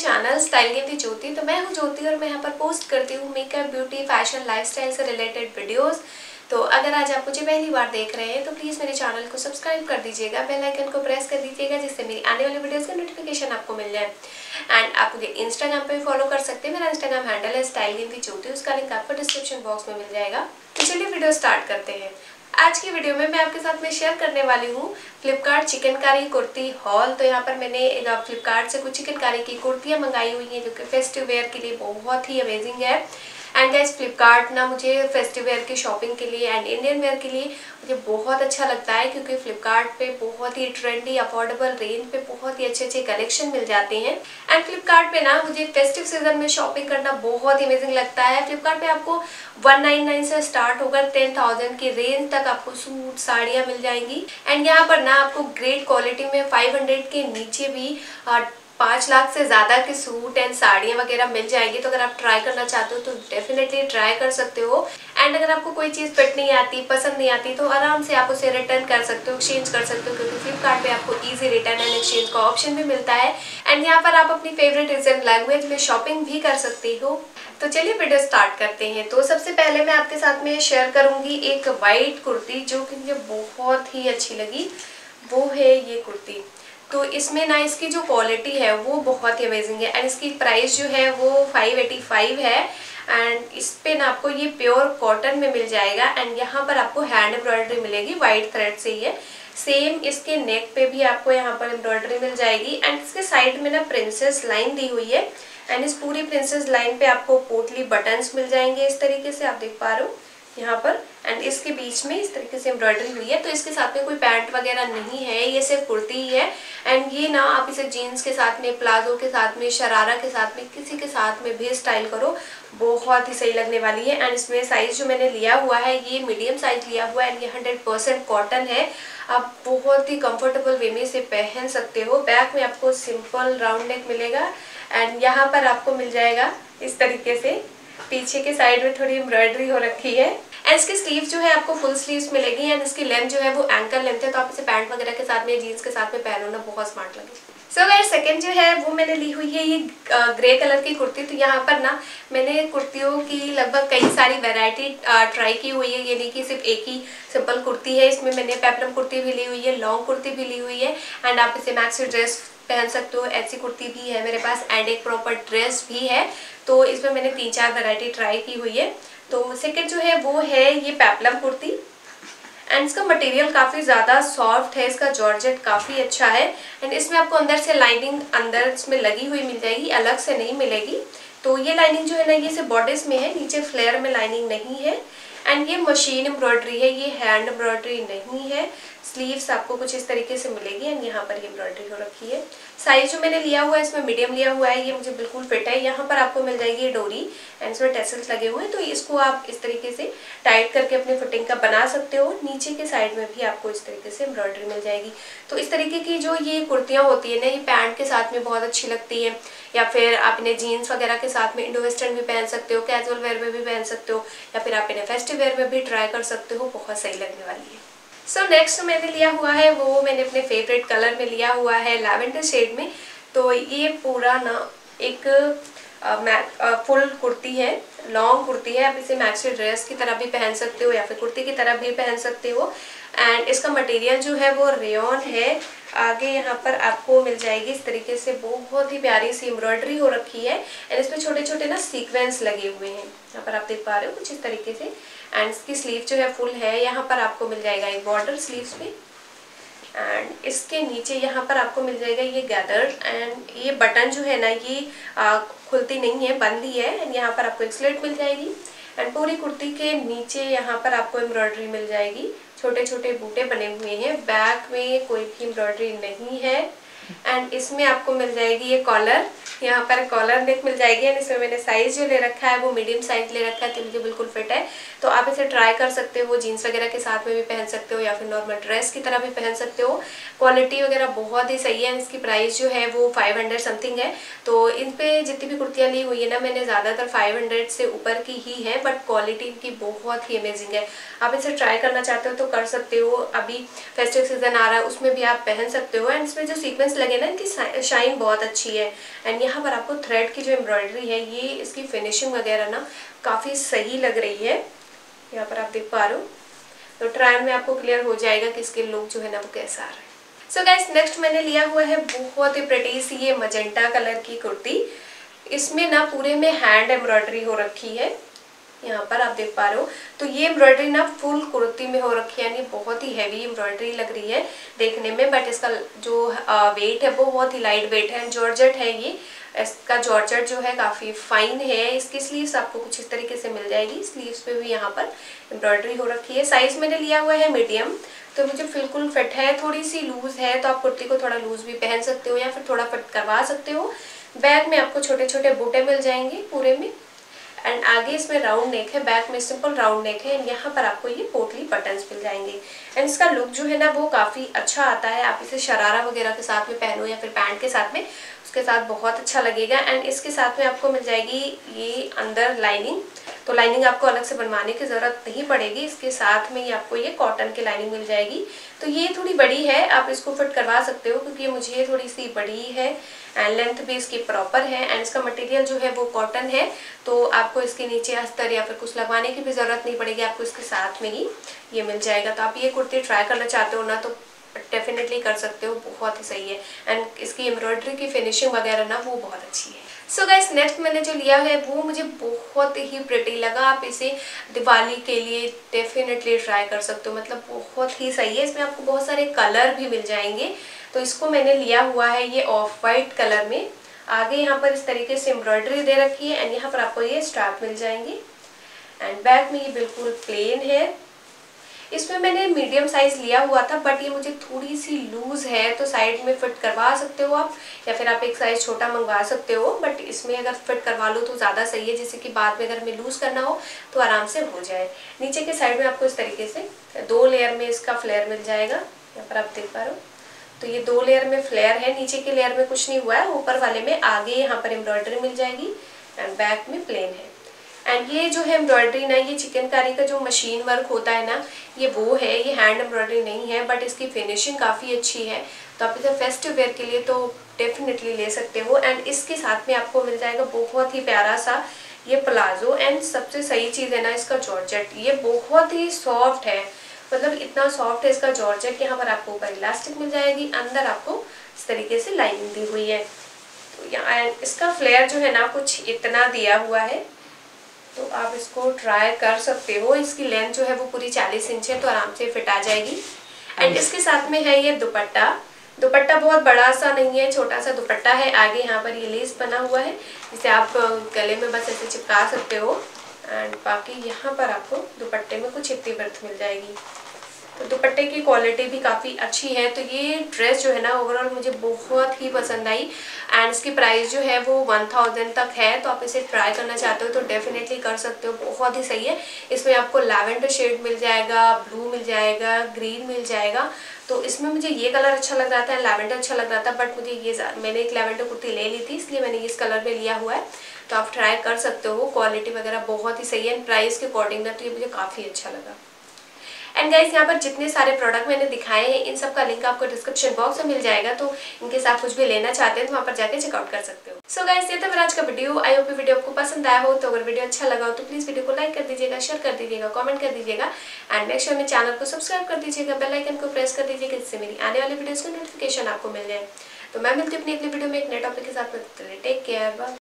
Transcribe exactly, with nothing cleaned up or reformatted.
Channel style game with Jyoti. तो मैं हूँ ज्योति और मैं यहाँ पर पोस्ट करती हूँ मेकअप, ब्यूटी, फैशन, लाइफस्टाइल से रिलेटेड वीडियोस। तो अगर आज आप मुझे पहली बार देख रहे हैं तो प्लीज़ मेरे चैनल को सब्सक्राइब कर दीजिएगा, बेल आइकन को प्रेस कर दीजिएगा जिससे मेरी आने वाली वीडियोस का नोटिफिकेशन आपको मिल जाए। एंड आप मुझे इंस्टाग्राम पे भी फॉलो कर सकते हैं। मेरा इंस्टाग्राम हैंडल है स्टाइल गेम विद ज्योति, उसका लिंक आपको डिस्क्रिप्शन बॉक्स में मिल जाएगा। तो चलिए वीडियो स्टार्ट करते हैं। आज की वीडियो में मैं आपके साथ में शेयर करने वाली हूँ फ्लिपकार्ट चिकनकारी कुर्ती हॉल। तो यहाँ पर मैंने फ्लिपकार्ट से कुछ चिकनकारी की कुर्तियाँ मंगाई हुई हैं जो कि फेस्टिव वेयर के लिए बहुत ही अमेजिंग है। एंड गाइस फ्लिपकार्ट ना मुझे फेस्टिव वेयर की शॉपिंग के लिए एंड इंडियन वेयर के लिए मुझे बहुत अच्छा लगता है, क्योंकि फ्लिपकार्ट पे बहुत ही ट्रेंडी अफोर्डेबल रेंज पे बहुत ही अच्छे अच्छे कलेक्शन मिल जाते हैं। एंड फ्लिपकार्ट पे ना मुझे फेस्टिव सीजन में शॉपिंग करना बहुत ही अमेजिंग लगता है। फ्लिपकार्ट पे आपको वन नाइन नाइन से स्टार्ट होकर टेन थाउजेंड की रेंज तक आपको सूट साड़ियाँ मिल जाएंगी। एंड यहाँ पर ना आपको ग्रेट क्वालिटी में फाइव हंड्रेड के नीचे भी पाँच लाख से ज़्यादा के सूट एंड साड़ियाँ वगैरह मिल जाएंगी। तो अगर आप ट्राई करना चाहते हो तो डेफिनेटली ट्राई कर सकते हो। एंड अगर आपको कोई चीज़ फिट नहीं आती, पसंद नहीं आती, तो आराम से आप उसे रिटर्न कर सकते हो, एक्सचेंज कर सकते हो, क्योंकि फ्लिपकार्ट पे आपको इजी रिटर्न एंड एक्सचेंज का ऑप्शन भी मिलता है। एंड यहाँ पर आप अपनी फेवरेट रीजन लैंग्वेज में शॉपिंग भी कर सकते हो। तो चलिए वीडियो स्टार्ट करते हैं। तो सबसे पहले मैं आपके साथ में शेयर करूँगी एक वाइट कुर्ती जो कि मुझे बहुत ही अच्छी लगी, वो है ये कुर्ती। तो इसमें ना इसकी जो क्वालिटी है वो बहुत ही अमेजिंग है। एंड इसकी प्राइस जो है वो फाइव एटी फाइव है। एंड इस पे ना आपको ये प्योर कॉटन में मिल जाएगा। एंड यहाँ पर आपको हैंड एम्ब्रॉयडरी मिलेगी, वाइट थ्रेड से ही है। सेम इसके नेक पे भी आपको यहाँ पर एम्ब्रॉयडरी मिल जाएगी। एंड इसके साइड में ना प्रिंसेस लाइन दी हुई है। एंड इस पूरी प्रिंसेस लाइन पे आपको पोटली बटन्स मिल जाएंगे, इस तरीके से आप देख पा रहे हो यहाँ पर। एंड इसके बीच में इस तरीके से एम्ब्रॉयडरी हुई है। तो इसके साथ में कोई पैंट वगैरह नहीं है, ये सिर्फ कुर्ती ही है। एंड ये ना आप इसे जीन्स के साथ में, प्लाजो के साथ में, शरारा के साथ में, किसी के साथ में भी स्टाइल करो, बहुत ही सही लगने वाली है। एंड इसमें साइज जो मैंने लिया हुआ है ये मीडियम साइज लिया हुआ है। एंड ये हंड्रेड परसेंट कॉटन है। आप बहुत ही कंफर्टेबल वे में इसे पहन सकते हो। बैक में आपको सिंपल राउंड नेक मिलेगा। एंड यहाँ पर आपको मिल जाएगा इस तरीके से, पीछे के साइड में थोड़ी एम्ब्रॉयडरी हो रखी है। एंड इसकी स्लीव जो है आपको फुल स्लीव्स मिलेगी। एंड इसकी लेंथ जो है वो एंकल लेंथ है। तो आप इसे पैंट वगैरह के साथ में, जीन्स के साथ में पहनो ना, बहुत स्मार्ट लगे। सो गाइस सेकंड जो है वो मैंने ली हुई है ये ग्रे कलर की कुर्ती। तो यहाँ पर ना मैंने कुर्तियों की लगभग कई सारी वैरायटी ट्राई की हुई है, ये नहीं कि सिर्फ एक ही सिंपल कुर्ती है। इसमें मैंने पेपलम कुर्ती भी ली हुई है, लॉन्ग कुर्ती भी ली हुई है। एंड आप इसे मैक्सी ड्रेस पहन सकते हो, ऐसी कुर्ती भी है मेरे पास। एंड एक प्रॉपर ड्रेस भी है। तो इसमें मैंने तीन चार वैरायटी ट्राई की हुई है। तो सेकंड जो है वो है ये पेपलम कुर्ती। एंड इसका मटेरियल काफ़ी ज़्यादा सॉफ्ट है, इसका जॉर्जेट काफ़ी अच्छा है। एंड इसमें आपको अंदर से लाइनिंग अंदर इसमें लगी हुई मिल जाएगी, अलग से नहीं मिलेगी। तो ये लाइनिंग जो है ना ये सिर्फ बॉडीज में है, नीचे फ्लेयर में लाइनिंग नहीं है। एंड ये मशीन एम्ब्रॉयडरी है, ये हैंड एम्ब्रॉयडरी नहीं है। स्लीव्स आपको कुछ इस तरीके से मिलेगी। एंड यहाँ पर ये एम्ब्रॉयडरी हो रखी है। साइज जो मैंने लिया हुआ है इसमें मीडियम लिया हुआ है, ये मुझे बिल्कुल फिट है। यहाँ पर आपको मिल जाएगी डोरी एंड इसमें टेसल्स लगे हुए हैं। तो इसको आप इस तरीके से टाइट करके अपनी फिटिंग का बना सकते हो। नीचे के साइड में भी आपको इस तरीके से एम्ब्रॉयडरी मिल जाएगी। तो इस तरीके की जो ये कुर्तियाँ होती है ना, ये पैंट के साथ में बहुत अच्छी लगती है, या फिर आप इन्हें जीन्स वगैरह के साथ में इंडो वेस्टर्न भी पहन सकते हो, कैजुअल वेयर में भी पहन सकते हो, या फिर आप इन्हें फेस्टिव वेयर में भी ट्राई कर सकते हो, बहुत सही लगने वाली है। सो so, नेक्स्ट मैंने लिया हुआ है वो मैंने अपने फेवरेट कलर में लिया हुआ है, लैवेंडर शेड में। तो ये पूरा ना एक आ, फुल कुर्ती है, लॉन्ग कुर्ती है। आप इसे मैक्सी ड्रेस की तरह भी पहन सकते हो या फिर कुर्ती की तरह भी पहन सकते हो। एंड इसका मटेरियल जो है वो रेयॉन है। आगे यहाँ पर आपको मिल जाएगी इस तरीके से बहुत ही प्यारी सी एम्ब्रॉयडरी हो रखी है। एंड इसमें छोटे छोटे ना सीक्वेंस लगे हुए हैं, यहाँ पर आप देख पा रहे हो कुछ इस तरीके से। एंड इसकी स्लीव जो है फुल है। यहाँ पर आपको मिल जाएगा एक बॉर्डर स्लीव्स पे। एंड इसके नीचे यहाँ पर आपको मिल जाएगा ये गैदर। एंड ये बटन जो है ना ये आ, खुलती नहीं है, बंद ही है। एंड यहाँ पर आपको एक स्लिट मिल जाएगी। एंड पूरी कुर्ती के नीचे यहाँ पर आपको एम्ब्रॉयडरी मिल जाएगी, छोटे छोटे बूटे बने हुए हैं। बैक में कोई भी एम्ब्रॉयडरी नहीं है। एंड इसमें आपको मिल जाएगी ये कॉलर, यहाँ पर कॉलर नेक मिल जाएगी। एंड इसमें मैंने साइज जो ले रखा है वो मीडियम साइज ले रखा है, तो मुझे बिल्कुल फिट है। तो आप इसे ट्राई कर सकते हो, जीन्स वगैरह के साथ में भी पहन सकते हो या फिर नॉर्मल ड्रेस की तरह भी पहन सकते हो। क्वालिटी वगैरह बहुत ही सही है। इसकी प्राइस जो है वो फाइव हंड्रेड समथिंग है। तो इन पे जितनी भी कुर्तियाँ ली हुई है ना मैंने ज़्यादातर फाइव हंड्रेड से ऊपर की ही है, बट क्वालिटी इनकी बहुत ही अमेजिंग है। आप इसे ट्राई करना चाहते हो तो कर सकते हो। अभी फेस्टिव सीजन आ रहा है उसमें भी आप पहन सकते हो। एंड इसमें जो सीक्वेंस लगे ना इनकी शाइन बहुत अच्छी है। एंड यहाँ पर आपको थ्रेड की जो एम्ब्रॉयडरी है, ये इसकी फिनिशिंग वगैरह ना काफ़ी सही लग रही है। यहाँ पर आप देख पा रहे हो, तो ट्रायल में आपको क्लियर हो जाएगा कि इसके लुक जो है ना वो कैसा आ रहा है। सो गाइस, नेक्स्ट मैंने लिया हुआ है बहुत ही प्रिटी सी ये मजेंटा कलर की कुर्ती। इसमें ना पूरे में हैंड एम्ब्रॉयडरी हो रखी है, यहाँ पर आप देख पा रहे हो। तो ये एम्ब्रॉयडरी ना फुल कुर्ती में हो रखी है, यानी बहुत ही हैवी एम्ब्रॉयडरी लग रही है देखने में, बट इसका जो वेट है वो बहुत ही लाइट वेट है। जॉर्जेट है ये, इसका जॉर्जेट जो है काफ़ी फाइन है। इसकी स्लीव्स आपको कुछ इस तरीके से मिल जाएगी, स्लीव्स पे भी यहाँ पर एम्ब्रॉयडरी हो रखी है। साइज मैंने लिया हुआ है मीडियम, तो मुझे बिल्कुल फिट है। थोड़ी सी लूज है तो आप कुर्ती को थोड़ा लूज भी पहन सकते हो या फिर थोड़ा फिट करवा सकते हो। बैक में आपको छोटे छोटे बूटे मिल जाएंगे पूरे में, एंड आगे इसमें राउंड नेक है, बैक में सिंपल राउंड नेक है, एंड यहाँ पर आपको ये पोटली बटन्स मिल जाएंगे। एंड इसका लुक जो है ना वो काफ़ी अच्छा आता है। आप इसे शरारा वगैरह के साथ में पहनो या फिर पैंट के साथ में, उसके साथ बहुत अच्छा लगेगा। एंड इसके साथ में आपको मिल जाएगी ये अंदर लाइनिंग, तो लाइनिंग आपको अलग से बनवाने की ज़रूरत नहीं पड़ेगी। इसके साथ में ही आपको ये कॉटन की लाइनिंग मिल जाएगी। तो ये थोड़ी बड़ी है, आप इसको फिट करवा सकते हो क्योंकि मुझे थोड़ी सी बड़ी है, एंड लेंथ भी इसकी प्रॉपर है। एंड इसका मटेरियल जो है वो कॉटन है, तो आपको इसके नीचे अस्तर या फिर कुछ लगवाने की भी ज़रूरत नहीं पड़ेगी, आपको इसके साथ में ही ये मिल जाएगा। तो आप ये कुर्ती ट्राई करना चाहते हो ना तो डेफिनेटली कर सकते हो, बहुत ही सही है। एंड इसकी एम्ब्रॉयडरी की फिनिशिंग वगैरह ना वो बहुत अच्छी है। सो गाइस, नेक्स्ट मैंने जो लिया है वो मुझे बहुत ही प्रिटी लगा। आप इसे दिवाली के लिए डेफिनेटली ट्राई कर सकते हो, मतलब बहुत ही सही है। इसमें आपको बहुत सारे कलर भी मिल जाएंगे। तो इसको मैंने लिया हुआ है ये ऑफ वाइट कलर में। आगे यहाँ पर इस तरीके से एम्ब्रॉयडरी दे रखी है, एंड यहाँ पर आपको ये स्ट्रैप मिल जाएंगे, एंड बैक में ये बिल्कुल प्लेन है। इसमें मैंने मीडियम साइज लिया हुआ था, बट ये मुझे थोड़ी सी लूज है, तो साइड में फिट करवा सकते हो आप, या फिर आप एक साइज छोटा मंगवा सकते हो। बट इसमें अगर फिट करवा लो तो ज़्यादा सही है, जैसे कि बाद में अगर हमें लूज करना हो तो आराम से हो जाए। नीचे के साइड में आपको इस तरीके से दो लेयर में इसका फ्लेयर मिल जाएगा, यहाँ पर आप देख पा रहे हो। तो ये दो लेयर में फ्लेयर है, नीचे के लेयर में कुछ नहीं हुआ है, ऊपर वाले में आगे यहाँ पर एम्ब्रॉयडरी मिल जाएगी, एंड बैक में प्लेन है। एंड ये जो है एम्ब्रॉयडरी ना, ये चिकनकारी का जो मशीन वर्क होता है ना, ये वो है, ये हैंड एम्ब्रॉयडरी नहीं है, बट इसकी फिनिशिंग काफ़ी अच्छी है। तो आप इसे फेस्टिव वेयर के लिए तो डेफिनेटली ले सकते हो। एंड इसके साथ में आपको मिल जाएगा बहुत ही प्यारा सा ये प्लाजो। एंड सबसे सही चीज़ है ना इसका जॉर्जेट, ये बहुत ही सॉफ्ट है, मतलब इतना सॉफ्ट है इसका जॉर्जेट। यहाँ पर आपको ऊपर इलास्टिक मिल जाएगी, अंदर आपको इस तरीके से लाइनिंग दी हुई है। तो यहाँ इसका फ्लेयर जो है ना कुछ इतना दिया हुआ है, तो आप इसको ट्राई कर सकते हो। इसकी लेंथ जो है वो पूरी चालीस इंच है, तो आराम से फिट आ जाएगी। एंड इसके साथ में है ये दुपट्टा। दुपट्टा बहुत बड़ा सा नहीं है, छोटा सा दुपट्टा है। आगे यहाँ पर ये लेस बना हुआ है, जिसे आप गले में बस ऐसे चिपका सकते हो। एंड बाकी यहाँ पर आपको दुपट्टे में कुछ इतनी बर्थ मिल जाएगी। तो दुपट्टे की क्वालिटी भी काफ़ी अच्छी है। तो ये ड्रेस जो है ना ओवरऑल मुझे बहुत ही पसंद आई, एंड इसकी प्राइस जो है वो वन थाउजेंड तक है। तो आप इसे ट्राई करना चाहते हो तो डेफिनेटली कर सकते हो, बहुत ही सही है। इसमें आपको लैवेंडर शेड मिल जाएगा, ब्लू मिल जाएगा, ग्रीन मिल जाएगा। तो इसमें मुझे ये कलर अच्छा लग रहा था, लैवेंडर अच्छा लग रहा था, बट मुझे ये मैंने एक लैवेंडर कुर्ती ले ली थी, इसलिए मैंने इस कलर में लिया हुआ है। तो आप ट्राई कर सकते हो, क्वालिटी वगैरह बहुत ही सही है। प्राइस के अकॉर्डिंग ना तो ये मुझे काफ़ी अच्छा लगा। एंड गाइस, यहाँ पर जितने सारे प्रोडक्ट मैंने दिखाए हैं इन सब का लिंक आपको डिस्क्रिप्शन बॉक्स में मिल जाएगा। तो इनके साथ कुछ भी लेना चाहते हैं तो वहाँ पर जाकर चेकआउट कर सकते हो। सो गाइस, ये था मेरा आज का वीडियो। आई होप वीडियो आपको पसंद आया हो। तो अगर वीडियो अच्छा लगा हो तो प्लीज वीडियो को लाइक कर दीजिएगा, शेयर कर दीजिएगा, कमेंट कर दीजिएगा, एंड नेक्स्ट में चैनल को सब्सक्राइब कर दीजिएगा, बेल आइकन को प्रेस कर दीजिएगा, जिससे मेरी आने वाली वीडियोस की नोटिफिकेशन आपको मिल जाए। तो मैं मिलती हूँ अपनी अगली वीडियो में एक नए टॉपिक के साथ। Take care, bye.